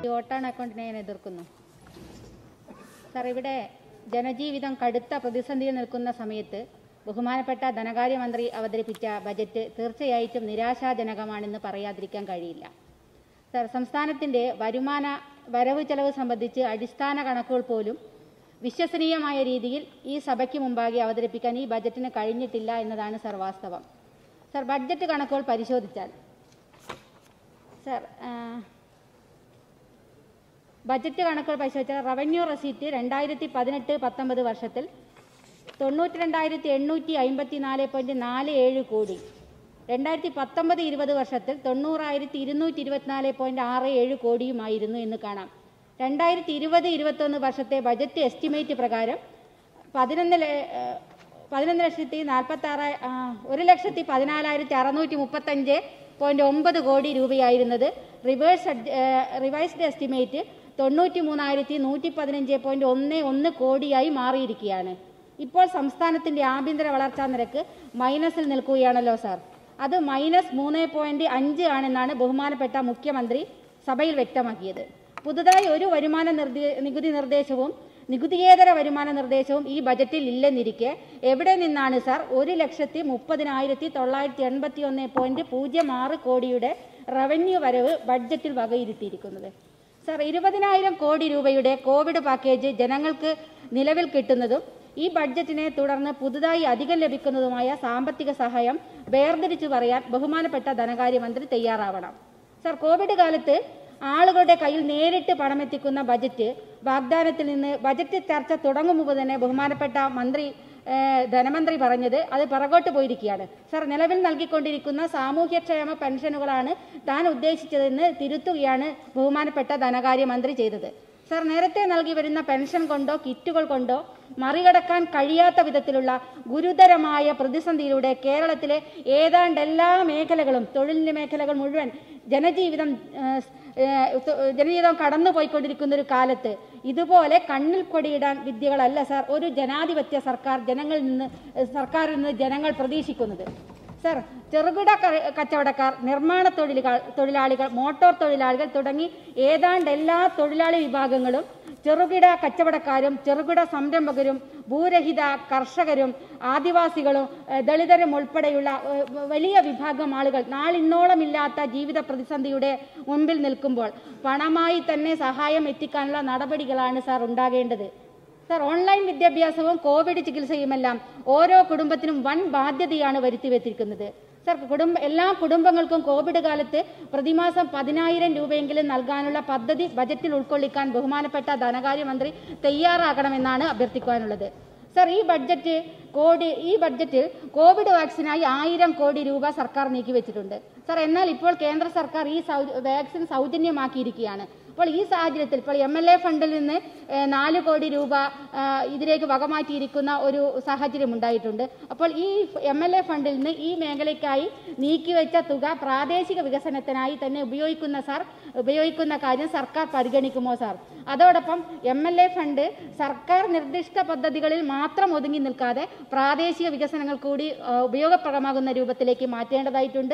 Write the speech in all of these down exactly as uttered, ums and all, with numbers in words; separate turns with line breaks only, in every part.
വോട്ടാണ് അക്കൗണ്ടിനെ ഞാൻ എതിർക്കുന്നു. സാർ, ഇവിടെ ജനജീവിതം കടുത്ത പ്രതിസന്ധിയിൽ നിൽക്കുന്ന സമയത്ത് ബഹുമാനപ്പെട്ട ധനകാര്യമന്ത്രി അവതരിപ്പിച്ച ബജറ്റ് തീർച്ചയായിട്ടും നിരാശാജനകമാണെന്ന് പറയാതിരിക്കാൻ കഴിയില്ല. സാർ, സംസ്ഥാനത്തിൻ്റെ വരുമാന വരവ് ചെലവ് സംബന്ധിച്ച് അടിസ്ഥാന കണക്കുകൾ പോലും വിശ്വസനീയമായ രീതിയിൽ ഈ സഭയ്ക്ക് മുമ്പാകെ അവതരിപ്പിക്കാൻ ഈ ബജറ്റിന് കഴിഞ്ഞിട്ടില്ല എന്നതാണ് സാർ വാസ്തവം. സാർ, ബഡ്ജറ്റ് കണക്കുകൾ പരിശോധിച്ചാൽ സാർ ബജറ്റ് കണക്കുകൾ പരിശോധിച്ചാൽ റവന്യൂ റെസീറ്റ് രണ്ടായിരത്തി പതിനെട്ട് പത്തൊമ്പത് വർഷത്തിൽ തൊണ്ണൂറ്റി രണ്ടായിരത്തി എണ്ണൂറ്റി അമ്പത്തി നാല് പോയിന്റ് നാല് ഏഴ് കോടി, രണ്ടായിരത്തി പത്തൊമ്പത് ഇരുപത് വർഷത്തിൽ തൊണ്ണൂറായിരത്തി ഇരുന്നൂറ്റി ഇരുപത്തിനാല് പോയിന്റ് ആറ് ഏഴ് കോടിയുമായിരുന്നു എന്ന് കാണാം. രണ്ടായിരത്തി ഇരുപത് ഇരുപത്തൊന്ന് വർഷത്തെ ബജറ്റ് എസ്റ്റിമേറ്റ് പ്രകാരം പതിനൊന്ന് പതിനൊന്ന് ലക്ഷത്തി നാൽപ്പത്തി ആറ് ഒരു ലക്ഷത്തി പതിനാലായിരത്തി അറുന്നൂറ്റി മുപ്പത്തഞ്ച് പോയിന്റ് ഒമ്പത് കോടി രൂപയായിരുന്നത് റിവേഴ്സ് റിവൈസ്ഡ് എസ്റ്റിമേറ്റ് തൊണ്ണൂറ്റി മൂന്നായിരത്തി നൂറ്റി പതിനഞ്ച് പോയിന്റ് ഒന്ന് ഒന്ന് കോടിയായി മാറിയിരിക്കുകയാണ്. ഇപ്പോൾ സംസ്ഥാനത്തിൻ്റെ ആഭ്യന്തര വളർച്ചാ നിരക്ക് മൈനസിൽ നിൽക്കുകയാണല്ലോ സാർ. അത് മൈനസ് മൂന്ന് പോയിന്റ് അഞ്ച് ആണെന്നാണ് ബഹുമാനപ്പെട്ട മുഖ്യമന്ത്രി സഭയിൽ വ്യക്തമാക്കിയത്. പുതുതായി ഒരു വരുമാന നിർദ്ദേ നികുതി നിർദ്ദേശവും നികുതിയേതര വരുമാന നിർദ്ദേശവും ഈ ബജറ്റിൽ ഇല്ലെന്നിരിക്കെ എവിടെ നിന്നാണ് സാർ ഒരു ലക്ഷത്തി മുപ്പതിനായിരത്തി തൊള്ളായിരത്തി എൺപത്തി ഒന്ന് പോയിന്റ് പൂജ്യം ആറ് കോടിയുടെ റവന്യൂ വരവ് ബഡ്ജറ്റിൽ വകയിരുത്തിയിരിക്കുന്നത്? സാർ, ഇരുപതിനായിരം കോടി രൂപയുടെ കോവിഡ് പാക്കേജ് ജനങ്ങൾക്ക് നിലവിൽ കിട്ടുന്നതും ഈ ബഡ്ജറ്റിനെ തുടർന്ന് പുതുതായി അധികം ലഭിക്കുന്നതുമായ സാമ്പത്തിക സഹായം വേർതിരിച്ചു പറയാൻ ബഹുമാനപ്പെട്ട ധനകാര്യമന്ത്രി തയ്യാറാവണം. സാർ, കോവിഡ് കാലത്ത് ആളുകളുടെ കയ്യിൽ നേരിട്ട് പണമെത്തിക്കുന്ന ബജറ്റ് വാഗ്ദാനത്തിൽ നിന്ന് ബജറ്റ് ചർച്ച തുടങ്ങും മുമ്പ് തന്നെ ബഹുമാനപ്പെട്ട മന്ത്രി ധനമന്ത്രി പറഞ്ഞത് അത് പിറകോട്ട് പോയിരിക്കുകയാണ്. സാർ, നിലവിൽ നൽകിക്കൊണ്ടിരിക്കുന്ന സാമൂഹ്യക്ഷേമ പെൻഷനുകളാണ് താൻ ഉദ്ദേശിച്ചതെന്ന് തിരുത്തുകയാണ് ബഹുമാനപ്പെട്ട ധനകാര്യമന്ത്രി ചെയ്തത്. സാർ, നേരത്തെ നൽകി വരുന്ന പെൻഷൻ കൊണ്ടോ കിറ്റുകൾ കൊണ്ടോ മറികടക്കാൻ കഴിയാത്ത വിധത്തിലുള്ള ഗുരുതരമായ പ്രതിസന്ധിയിലൂടെ കേരളത്തിലെ ഏതാണ്ട് എല്ലാ മേഖലകളും തൊഴിലിൻ്റെ മേഖലകൾ മുഴുവൻ ജനജീവിതം ജനജീവിതം കടന്നുപോയിക്കൊണ്ടിരിക്കുന്ന ഒരു കാലത്ത് ഇതുപോലെ കണ്ണിൽ കൊടിയിടാൻ വിദ്യകളല്ല സാർ ഒരു ജനാധിപത്യ സർക്കാർ ജനങ്ങളിൽ നിന്ന് സർക്കാരിൽ നിന്ന് ജനങ്ങൾ പ്രതീക്ഷിക്കുന്നത്. സാർ, ചെറുകിട കച്ചവടക്കാർ, നിർമ്മാണ തൊഴിലുകൾ തൊഴിലാളികൾ മോട്ടോർ തൊഴിലാളികൾ തുടങ്ങി ഏതാണ്ട് എല്ലാ തൊഴിലാളി വിഭാഗങ്ങളും ചെറുകിട കച്ചവടക്കാരും ചെറുകിട സംരംഭകരും ഭൂരഹിത കർഷകരും ആദിവാസികളും ദളിതരും ഉൾപ്പെടെയുള്ള വലിയ വിഭാഗം ആളുകൾ നാളിന്നോളമില്ലാത്ത ജീവിത പ്രതിസന്ധിയുടെ മുൻപിൽ നിൽക്കുമ്പോൾ പണമായി തന്നെ സഹായം എത്തിക്കാനുള്ള നടപടികളാണ് സാർ ഉണ്ടാകേണ്ടത്. സാർ, ഓൺലൈൻ വിദ്യാഭ്യാസവും കോവിഡ് ചികിത്സയുമെല്ലാം ഓരോ കുടുംബത്തിനും വൻ ബാധ്യതയാണ് വരുത്തിവെച്ചിരിക്കുന്നത്. സാർ, കുടുംബ എല്ലാ കുടുംബങ്ങൾക്കും കോവിഡ് കാലത്ത് പ്രതിമാസം പതിനായിരം രൂപയെങ്കിലും നൽകാനുള്ള പദ്ധതി ബജറ്റിൽ ഉൾക്കൊള്ളിക്കാൻ ബഹുമാനപ്പെട്ട ധനകാര്യമന്ത്രി തയ്യാറാകണമെന്നാണ് അഭ്യർത്ഥിക്കാനുള്ളത്. സാർ, ഈ ബഡ്ജറ്റ് കോടി ഈ ബഡ്ജറ്റ് കോവിഡ് വാക്സിനായി ആയിരം കോടി രൂപ സർക്കാർ നീക്കിവെച്ചിട്ടുണ്ട്. സാർ, എന്നാൽ ഇപ്പോൾ കേന്ദ്ര സർക്കാർ ഈ സൗ വാക്സിൻ സൗജന്യമാക്കിയിരിക്കുകയാണ്. അപ്പോൾ ഈ സാഹചര്യത്തിൽ ഇപ്പോൾ എം എൽ എ ഫണ്ടിൽ നിന്ന് നാല് കോടി രൂപ ഇതിലേക്ക് വകമാറ്റിയിരിക്കുന്ന ഒരു സാഹചര്യം ഉണ്ടായിട്ടുണ്ട്. അപ്പോൾ ഈ എം എൽ എ ഫണ്ടിൽ നിന്ന് ഈ മേഖലയ്ക്കായി നീക്കിവെച്ച തുക പ്രാദേശിക വികസനത്തിനായി തന്നെ ഉപയോഗിക്കുന്ന സാർ ഉപയോഗിക്കുന്ന കാര്യം സർക്കാർ പരിഗണിക്കുമോ സാർ? അതോടൊപ്പം എം എൽ എ ഫണ്ട് സർക്കാർ നിർദ്ദിഷ്ട പദ്ധതികളിൽ മാത്രം ഒതുങ്ങി നിൽക്കാതെ പ്രാദേശിക വികസനങ്ങൾ കൂടി ഉപയോഗപ്രദമാകുന്ന രൂപത്തിലേക്ക് മാറ്റേണ്ടതായിട്ടുണ്ട്.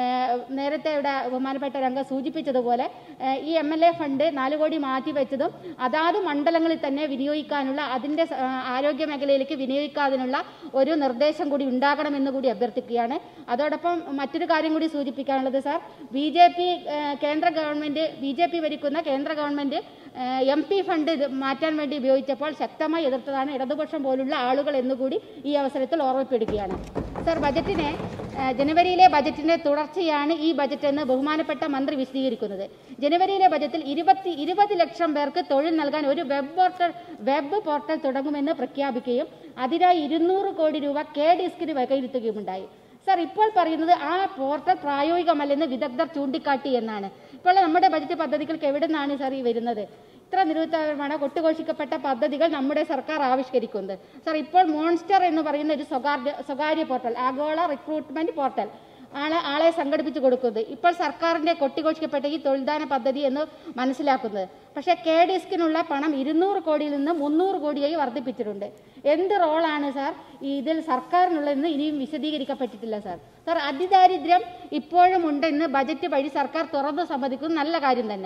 നേരത്തെ ഇവിടെ ബഹുമാനപ്പെട്ട രംഗം സൂചിപ്പിച്ചതുപോലെ ഈ എം എൽ എ ഫണ്ട് നാല് കോടി മാറ്റിവെച്ചതും അതാത് മണ്ഡലങ്ങളിൽ തന്നെ വിനിയോഗിക്കാനുള്ള അതിൻ്റെ ആരോഗ്യ മേഖലയിലേക്ക് വിനിയോഗിക്കാതിനുള്ള ഒരു നിർദ്ദേശം കൂടി ഉണ്ടാകണമെന്ന് കൂടി അഭ്യർത്ഥിക്കുകയാണ്. അതോടൊപ്പം മറ്റൊരു കാര്യം കൂടി സൂചിപ്പിക്കാനുള്ളത് സാർ, ബി ജെ പി കേന്ദ്ര ഗവൺമെൻറ് ബി ജെ പി ഭരിക്കുന്ന കേന്ദ്ര ഗവൺമെൻറ് എം പി ഫണ്ട് മാറ്റാൻ വേണ്ടി ഉപയോഗിച്ചപ്പോൾ ശക്തമായി എതിർത്തതാണ് ഇടതുപക്ഷം പോലുള്ള ആളുകൾ എന്നുകൂടി ഈ അവസരത്തിൽ ഓർമ്മപ്പെടുകയാണ്. സാർ, ബജറ്റിനെ ജനുവരിയിലെ ബജറ്റിൻ്റെ തുടർച്ചയാണ് ഈ ബജറ്റ് എന്ന് ബഹുമാനപ്പെട്ട മന്ത്രി വിശദീകരിക്കുന്നത്. ജനുവരിയിലെ ബജറ്റിൽ ഇരുപത്തി ഇരുപത് ലക്ഷം പേർക്ക് തൊഴിൽ നൽകാൻ ഒരു വെബ് പോർട്ടൽ വെബ് പോർട്ടൽ തുടങ്ങുമെന്ന് പ്രഖ്യാപിക്കുകയും അതിനായി ഇരുന്നൂറ് കോടി രൂപ കെ ഡിസ്കിന് വകയിരുത്തുകയുമുണ്ടായി. സാർ, ഇപ്പോൾ പറയുന്നത് ആ പോർട്ടൽ പ്രായോഗികമല്ലെന്ന് വിദഗ്ധർ ചൂണ്ടിക്കാട്ടി എന്നാണ്. ഇപ്പോൾ നമ്മുടെ ബജറ്റ് പദ്ധതികൾക്ക് എവിടെ നിന്നാണ് സാർ ഈ വരുന്നത്? ഇത്ര നിരുത്തരമാണ് കൊട്ടുഘോഷിക്കപ്പെട്ട പദ്ധതികൾ നമ്മുടെ സർക്കാർ ആവിഷ്കരിക്കുന്നത്. സാർ, ഇപ്പോൾ മോൺസ്റ്റർ എന്ന് പറയുന്ന ഒരു സ്വകാര്യ സ്വകാര്യ പോർട്ടൽ, ആഗോള റിക്രൂട്ട്മെന്റ് പോർട്ടൽ ആളെ ആളെ സംഘടിപ്പിച്ചു കൊടുക്കുന്നത് ഇപ്പോൾ സർക്കാരിൻ്റെ കൊട്ടിഘോഷിക്കപ്പെട്ട ഈ തൊഴിൽദാന പദ്ധതി എന്ന് മനസ്സിലാക്കുന്നത്. പക്ഷേ കെ ഡിസ്കിനുള്ള പണം ഇരുന്നൂറ് കോടിയിൽ നിന്ന് മുന്നൂറ് കോടിയായി വർദ്ധിപ്പിച്ചിട്ടുണ്ട്. എന്ത് റോളാണ് സാർ ഇതിൽ സർക്കാരിനുള്ളതെന്ന് ഇനിയും വിശദീകരിക്കപ്പെട്ടിട്ടില്ല സാർ. സാർ, അതിദാരിദ്ര്യം ഇപ്പോഴും ഉണ്ടെന്ന് ബജറ്റ് വഴി സർക്കാർ തുറന്നു സമ്മതിക്കുന്നത് നല്ല കാര്യം തന്നെ.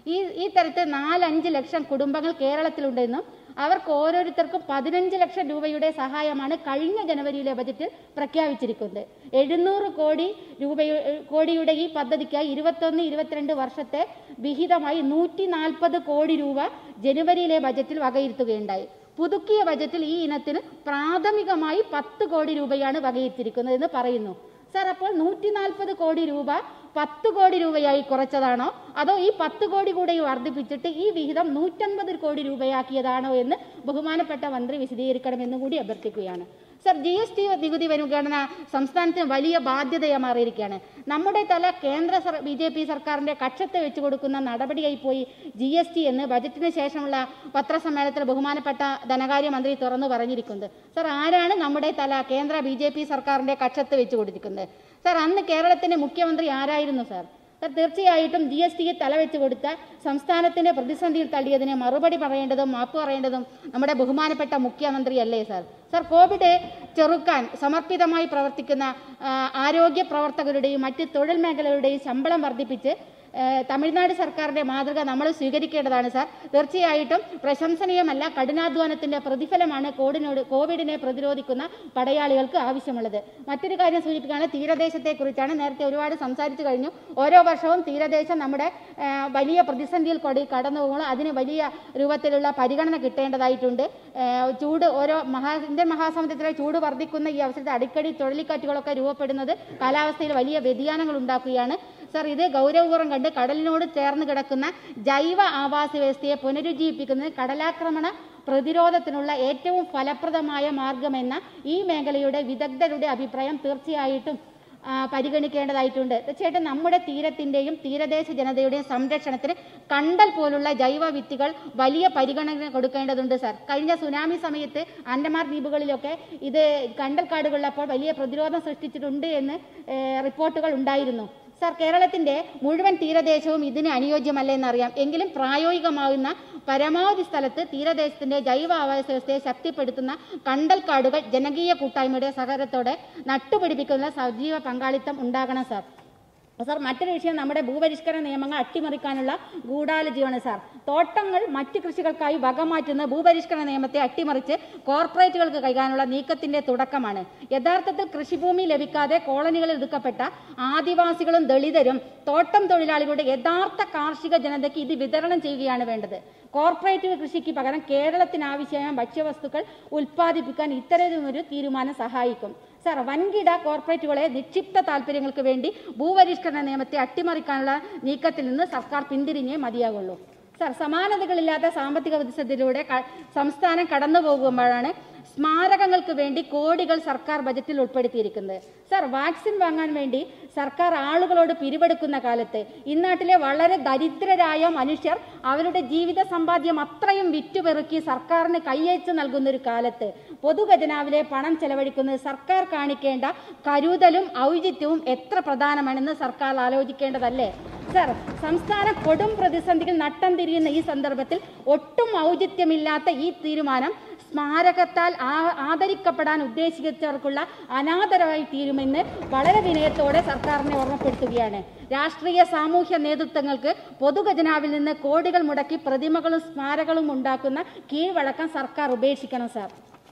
ഈ ഈ തരത്തിൽ നാലഞ്ച് ലക്ഷം കുടുംബങ്ങൾ കേരളത്തിലുണ്ടെന്നും അവർക്ക് ഓരോരുത്തർക്കും പതിനഞ്ച് ലക്ഷം രൂപയുടെ സഹായമാണ് കഴിഞ്ഞ ജനുവരിയിലെ ബജറ്റിൽ പ്രഖ്യാപിച്ചിരിക്കുന്നത്. എഴുന്നൂറ് കോടി രൂപ കോടിയുടെ ഈ പദ്ധതിക്കായി ഇരുപത്തൊന്ന് ഇരുപത്തിരണ്ട് വർഷത്തെ വിഹിതമായി നൂറ്റി നാൽപ്പത് കോടി രൂപ ജനുവരിയിലെ ബജറ്റിൽ വകയിരുത്തുകയുണ്ടായി. പുതുക്കിയ ബജറ്റിൽ ഈ ഇനത്തിന് പ്രാഥമികമായി പത്ത് കോടി രൂപയാണ് വകയിരുത്തിയിരിക്കുന്നത് എന്ന് പറയുന്നു. സാർ, അപ്പോൾ നൂറ്റി നാൽപ്പത് കോടി രൂപ പത്ത് കോടി രൂപയായി കുറച്ചതാണോ അതോ ഈ പത്ത് കോടി കൂടെ വർദ്ധിപ്പിച്ചിട്ട് ഈ വിഹിതം നൂറ്റൻപത് കോടി രൂപയാക്കിയതാണോ എന്ന് ബഹുമാനപ്പെട്ട മന്ത്രി വിശദീകരിക്കണമെന്ന് കൂടി അഭ്യർത്ഥിക്കുകയാണ്. സർ, ജി എസ് ടി നികുതി വരുമാന സംസ്ഥാനത്തിന് വലിയ ബാധ്യതയായി മാറിയിരിക്കുകയാണ്. നമ്മുടെ തല കേന്ദ്ര ബി ജെ പി സർക്കാരിന്റെ കക്ഷത്ത് വെച്ചു കൊടുക്കുന്ന നടപടിയായി പോയി ജി എസ് ടി എന്ന് ബജറ്റിന് ശേഷമുള്ള പത്രസമ്മേളനത്തിൽ ബഹുമാനപ്പെട്ട ധനകാര്യമന്ത്രി തുറന്നു പറഞ്ഞിരിക്കുന്നത്. സർ, ആരാണ് നമ്മുടെ തല കേന്ദ്ര ബി ജെ പി സർക്കാരിന്റെ കക്ഷത്ത് വെച്ചു കൊടുത്തിരിക്കുന്നത്? സർ, അന്ന് കേരളത്തിന്റെ മുഖ്യമന്ത്രി ആരായിരുന്നു? സാർ സർ തീർച്ചയായിട്ടും ജി എസ് ടിക്ക് തലവെച്ച് കൊടുത്ത സംസ്ഥാനത്തിന്റെ പ്രതിസന്ധിയിൽ തള്ളിയതിന് മറുപടി പറയേണ്ടതും മാപ്പ് പറയേണ്ടതും നമ്മുടെ ബഹുമാനപ്പെട്ട മുഖ്യമന്ത്രിയല്ലേ? സാർ സർ കോവിഡ് ചെറുക്കാൻ സമർപ്പിതമായി പ്രവർത്തിക്കുന്ന ആരോഗ്യ പ്രവർത്തകരുടെയും മറ്റ് തൊഴിൽ മേഖലകളുടെയും ശമ്പളം വർദ്ധിപ്പിച്ച് തമിഴ്നാട് സർക്കാരിന്റെ മാതൃക നമ്മൾ സ്വീകരിക്കേണ്ടതാണ്. സാർ തീർച്ചയായിട്ടും പ്രശംസനീയമല്ല, കഠിനാധ്വാനത്തിന്റെ പ്രതിഫലമാണ് കോവിഡിനോട് കോവിഡിനെ പ്രതിരോധിക്കുന്ന പടയാളികൾക്ക് ആവശ്യമുള്ളത്. മറ്റൊരു കാര്യം സൂചിപ്പിക്കുകയാണ് തീരദേശത്തെക്കുറിച്ചാണ്. നേരത്തെ ഒരുപാട് സംസാരിച്ചു കഴിഞ്ഞു. ഓരോ വർഷവും തീരദേശം നമ്മുടെ വലിയ പ്രതിസന്ധിയിൽ കൂടി കടന്നു പോകുമ്പോൾ അതിന് വലിയ രൂപത്തിലുള്ള പരിഗണന കിട്ടേണ്ടതായിട്ടുണ്ട്. ചൂട് ഓരോ മഹാ ഇന്ത്യൻ മഹാസമുദ്രത്തിലെ ചൂട് വർദ്ധിക്കുന്ന ഈ അവസരത്തിൽ അടിക്കടി ചുഴലിക്കാറ്റുകളൊക്കെ രൂപപ്പെടുന്നത് കാലാവസ്ഥയിൽ വലിയ വ്യതിയാനങ്ങൾ ഉണ്ടാക്കുകയാണ്. സർ, ഇത് ഗൗരവപൂർവ്വം കണ്ട് കടലിനോട് ചേർന്ന് കിടക്കുന്ന ജൈവ ആവാസ വ്യവസ്ഥയെ പുനരുജ്ജീവിപ്പിക്കുന്നത് കടലാക്രമണ പ്രതിരോധത്തിനുള്ള ഏറ്റവും ഫലപ്രദമായ മാർഗമെന്ന ഈ മേഖലയുടെ വിദഗ്ധരുടെ അഭിപ്രായം തീർച്ചയായിട്ടും പരിഗണിക്കേണ്ടതായിട്ടുണ്ട്. തീർച്ചയായിട്ടും നമ്മുടെ തീരത്തിൻ്റെയും തീരദേശ ജനതയുടെയും സംരക്ഷണത്തിന് കണ്ടൽ പോലുള്ള ജൈവ വിത്തുകൾ വലിയ പരിഗണന കൊടുക്കേണ്ടതുണ്ട്. സാർ, കഴിഞ്ഞ സുനാമി സമയത്ത് അൻഡമാൻ ദ്വീപുകളിലൊക്കെ ഇത് കണ്ടൽ കാടുകളപ്പോൾ വലിയ പ്രതിരോധം സൃഷ്ടിച്ചിട്ടുണ്ട് എന്ന് റിപ്പോർട്ടുകൾ ഉണ്ടായിരുന്നു. സാർ, കേരളത്തിന്റെ മുഴുവൻ തീരദേശവും ഇതിന് അനുയോജ്യമല്ല എന്നറിയാം. എങ്കിലും പ്രായോഗികമാകുന്ന പരമാവധി സ്ഥലത്ത് തീരദേശത്തിന്റെ ജൈവ ആവാസ വ്യവസ്ഥയെ ശക്തിപ്പെടുത്തുന്ന കണ്ടൽക്കാടുകൾ ജനകീയ കൂട്ടായ്മയുടെ സഹകരണത്തോടെ നട്ടുപിടിപ്പിക്കുന്ന സജീവ പങ്കാളിത്തം ഉണ്ടാകണം. സാർ സാർ മറ്റൊരു വിഷയം നമ്മുടെ ഭൂപരിഷ്കരണ നിയമങ്ങൾ അട്ടിമറിക്കാനുള്ള ഗൂഢാലോചനയാണ്. സാർ, തോട്ടങ്ങൾ മറ്റ് കൃഷികൾക്കായി വകമാറ്റുന്ന ഭൂപരിഷ്കരണ നിയമത്തെ അട്ടിമറിച്ച് കോർപ്പറേറ്റുകൾക്ക് കൈകാനുള്ള നീക്കത്തിന്റെ തുടക്കമാണ്. യഥാർത്ഥത്തിൽ കൃഷിഭൂമി ലഭിക്കാതെ കോളനികളിൽ ഒതുക്കപ്പെട്ട ആദിവാസികളും ദളിതരും തോട്ടം തൊഴിലാളികളുടെ യഥാർത്ഥ കാർഷിക ജനതയ്ക്ക് ഇത് വിതരണം ചെയ്യുകയാണ് വേണ്ടത്. കോർപ്പറേറ്റ് കൃഷിക്ക് പകരം കേരളത്തിന് ആവശ്യമായ ഭക്ഷ്യവസ്തുക്കൾ ഉൽപ്പാദിപ്പിക്കാൻ ഇത്തരമൊരു തീരുമാനം സഹായിക്കും. സാർ, വൻകിട കോർപ്പറേറ്റുകളെ നിക്ഷിപ്ത താല്പര്യങ്ങൾക്ക് വേണ്ടി ഭൂപരിഷ്കരണ നിയമത്തെ അട്ടിമറിക്കാനുള്ള നീക്കത്തിൽ നിന്ന് സർക്കാർ പിന്തിരിഞ്ഞേ മതിയാകുള്ളൂ. സാർ, സമാനതകളില്ലാത്ത സാമ്പത്തിക പ്രതിസന്ധിയിലൂടെ സംസ്ഥാനം കടന്നു പോകുമ്പോഴാണ് സ്മാരകങ്ങൾക്ക് വേണ്ടി കോടികൾ സർക്കാർ ബജറ്റിൽ ഉൾപ്പെടുത്തിയിരിക്കുന്നത്. സാർ, വാക്സിൻ വാങ്ങാൻ വേണ്ടി സർക്കാർ ആളുകളോട് പിരിവെടുക്കുന്ന കാലത്ത് ഇന്നാട്ടിലെ വളരെ ദരിദ്രരായ മനുഷ്യർ അവരുടെ ജീവിത സമ്പാദ്യം അത്രയും വിറ്റുപെറുക്കി സർക്കാരിന് കൈയച്ച് നൽകുന്ന ഒരു കാലത്ത് പൊതുഖജനാവിലെ പണം ചെലവഴിക്കുന്നത് സർക്കാർ കാണിക്കേണ്ട കരുതലും ഔചിത്യവും എത്ര പ്രധാനമാണെന്ന് സർക്കാർ ആലോചിക്കേണ്ടതല്ലേ? സാർ, സംസ്ഥാന കൊടും പ്രതിസന്ധികൾ നട്ടം തിരിയുന്ന ഈ സന്ദർഭത്തിൽ ഒട്ടും ഔചിത്യമില്ലാത്ത ഈ തീരുമാനം സ്മാരകത്താൽ ആദരിക്കപ്പെടാൻ ഉദ്ദേശിച്ചവർക്കുള്ള അനാദരവായി തീരുമെന്ന് വളരെ വിനയത്തോടെ സർക്കാരിനെ ഓർമ്മപ്പെടുത്തുകയാണ്. രാഷ്ട്രീയ സാമൂഹ്യ നേതൃത്വങ്ങൾക്ക് പൊതുഖജനാവിൽ നിന്ന് കോടികൾ മുടക്കി പ്രതിമകളും സ്മാരകങ്ങളും ഉണ്ടാക്കുന്ന കീഴ്വഴക്കം സർക്കാർ ഉപേക്ഷിക്കണം. സാർ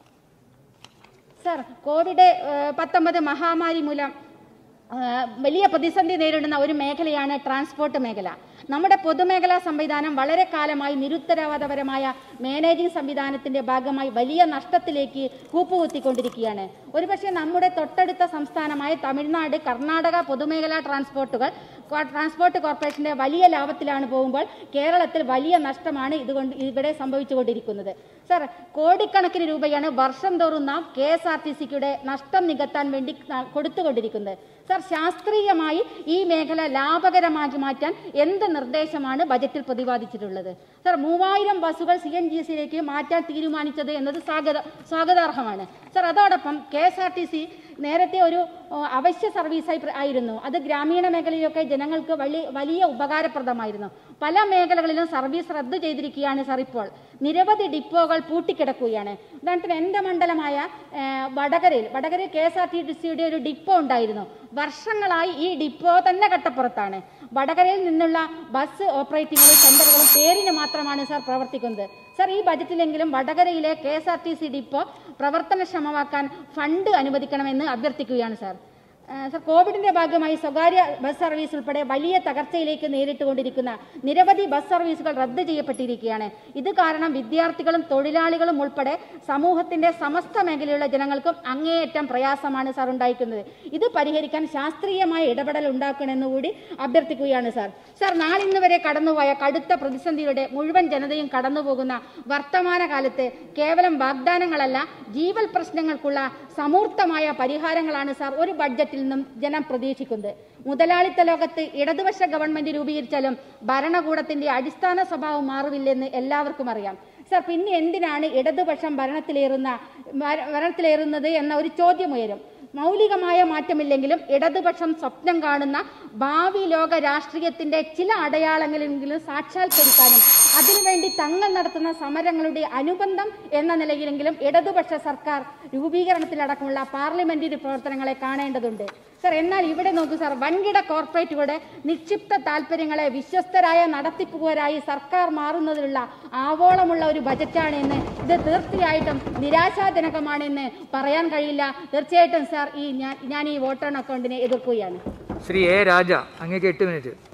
സാർ കോവിഡ് പത്തൊമ്പത് മഹാമാരി മൂലം വലിയ പ്രതിസന്ധി നേരിടുന്ന ഒരു മേഖലയാണ് ട്രാൻസ്പോർട്ട് മേഖല. നമ്മുടെ പൊതുമേഖലാ സംവിധാനം വളരെ കാലമായി നിരുത്തരവാദപരമായ മാനേജിംഗ് സംവിധാനത്തിന്റെ ഭാഗമായി വലിയ നഷ്ടത്തിലേക്ക് കൂപ്പുകുത്തിക്കൊണ്ടിരിക്കുകയാണ്. ഒരുപക്ഷെ നമ്മുടെ തൊട്ടടുത്ത സംസ്ഥാനമായ തമിഴ്നാട്, കർണാടക പൊതുമേഖലാ ട്രാൻസ്പോർട്ടുകൾ ട്രാൻസ്പോർട്ട് കോർപ്പറേഷന്റെ വലിയ ലാഭത്തിലാണ് പോകുമ്പോൾ കേരളത്തിൽ വലിയ നഷ്ടമാണ് ഇതുകൊണ്ട് ഇവിടെ സംഭവിച്ചുകൊണ്ടിരിക്കുന്നത്. സാർ, കോടിക്കണക്കിന് രൂപയാണ് വർഷം തോറും നാം കെ എസ് ആർ ടി സിയുടെ നഷ്ടം നികത്താൻ വേണ്ടി കൊടുത്തുകൊണ്ടിരിക്കുന്നത്. സാർ, ശാസ്ത്രീയമായി ഈ മേഖല ലാഭകരമാക്കി മാറ്റാൻ എന്ത് നിർദ്ദേശമാണ് ബജറ്റിൽ പ്രതിപാദിച്ചിട്ടുള്ളത്? സാർ, മൂവായിരം ബസ്സുകൾ സി എൻ ജി സിയിലേക്ക് മാറ്റാൻ തീരുമാനിച്ചത് എന്നത് സ്വാഗത സ്വാഗതാർഹമാണ്. സാർ, അതോടൊപ്പം K S R T C നേരത്തെ ഒരു അവശ്യ സർവീസായി ആയിരുന്നു. അത് ഗ്രാമീണ മേഖലയിലൊക്കെ ജനങ്ങൾക്ക് വലിയ വലിയ ഉപകാരപ്രദമായിരുന്നു. പല മേഖലകളിലും സർവീസ് റദ്ദു ചെയ്തിരിക്കുകയാണ്. സാർ, ഇപ്പോൾ നിരവധി ഡിപ്പോകൾ പൂട്ടിക്കിടക്കുകയാണ്. ഉദാഹരണത്തിന് എൻ്റെ മണ്ഡലമായ വടകരയിൽ വടകരയിൽ കെ എസ് ആർ ടി സിയുടെ ഒരു ഡിപ്പോ ഉണ്ടായിരുന്നു. വർഷങ്ങളായി ഈ ഡിപ്പോ തന്നെ കട്ടപ്പുറത്താണ്. വടകരയിൽ നിന്നുള്ള ബസ് ഓപ്പറേറ്റിംഗ് സെന്ററുകളും പേരിന് മാത്രമാണ് സാർ പ്രവർത്തിക്കുന്നത്. സാർ, ഈ ബജറ്റിലെങ്കിലും വടകരയിലെ K S R T C depot പ്രവർത്തനക്ഷമമാക്കാൻ ഫണ്ട് അനുവദിക്കണമെന്ന് അഭ്യർത്ഥിക്കുകയാണ് സാർ. സർ, കോവിഡിന്റെ ഭാഗമായി സ്വകാര്യ ബസ് സർവീസ് ഉൾപ്പെടെ വലിയ തകർച്ചയിലേക്ക് നേരിട്ടുകൊണ്ടിരിക്കുന്ന നിരവധി ബസ് സർവീസുകൾ റദ്ദ് ചെയ്യപ്പെട്ടിരിക്കുകയാണ്. ഇത് കാരണം വിദ്യാർത്ഥികളും തൊഴിലാളികളും ഉൾപ്പെടെ സമൂഹത്തിന്റെ സമസ്ത മേഖലയുള്ള ജനങ്ങൾക്കും അങ്ങേയറ്റം പ്രയാസമാണ് സാർ ഉണ്ടായിരിക്കുന്നത്. ഇത് പരിഹരിക്കാൻ ശാസ്ത്രീയമായ ഇടപെടൽ ഉണ്ടാക്കണമെന്ന് കൂടി അഭ്യർത്ഥിക്കുകയാണ് സാർ. സാർ, നാളിന്ന് വരെ കടന്നുപോയ കടുത്ത പ്രതിസന്ധിയുടെ മുഴുവൻ ജനതയും കടന്നുപോകുന്ന വർത്തമാനകാലത്ത് കേവലം വാഗ്ദാനങ്ങളല്ല, ജീവൽ പ്രശ്നങ്ങൾക്കുള്ള സമൂർത്തമായ പരിഹാരങ്ങളാണ് സാർ ഒരു ബഡ്ജറ്റിൽ നിന്നും ജനം പ്രതീക്ഷിക്കുന്നത്. മുതലാളിത്ത ലോകത്ത് ഇടതുപക്ഷ ഗവൺമെന്റ് രൂപീകരിച്ചാലും ഭരണകൂടത്തിന്റെ അടിസ്ഥാന സ്വഭാവം മാറുന്നില്ലെന്ന് എല്ലാവർക്കും അറിയാം. സാർ, പിന്നെ എന്തിനാണ് ഇടതുപക്ഷം ഭരണത്തിലേറുന്ന ഭരണത്തിലേറുന്നത് എന്ന ഒരു ചോദ്യം ഉയരും. മൗലികമായ മാറ്റമില്ലെങ്കിലും ഇടതുപക്ഷം സ്വപ്നം കാണുന്ന ഭാവി ലോക രാഷ്ട്രീയത്തിന്റെ ചില അടയാളങ്ങളെങ്കിലും സാക്ഷാത്കരിക്കാനും അതിനുവേണ്ടി തങ്ങൾ നടത്തുന്ന സമരങ്ങളുടെ അനുബന്ധം എന്ന നിലയിലെങ്കിലും ഇടതുപക്ഷ സർക്കാർ രൂപീകരണത്തിലടക്കമുള്ള പാർലമെന്ററി പ്രവർത്തനങ്ങളെ കാണേണ്ടതുണ്ട്. സാർ, എന്നാൽ ഇവിടെ നോക്കൂ സാർ, വൻകിട കോർപ്പറേറ്റുകളുടെ നിക്ഷിപ്ത താല്പര്യങ്ങളെ വിശ്വസ്തരായ നടത്തിപ്പുകാരായി സർക്കാർ മാറുന്നതിനുള്ള ആവോളമുള്ള ഒരു ബജറ്റാണ് എന്ന് ഇത് തീർച്ചയായിട്ടും നിരാശാജനകമാണെന്ന് പറയാൻ കഴിയില്ല. തീർച്ചയായിട്ടും സാർ, ഈ ഞാൻ ഞാൻ ഈ വോട്ടർ അക്കൗണ്ടിനെ എതിർക്കുകയാണ്.
ശ്രീ എ രാജ, അങ്ങേക്ക് എട്ട് മിനിറ്റ്.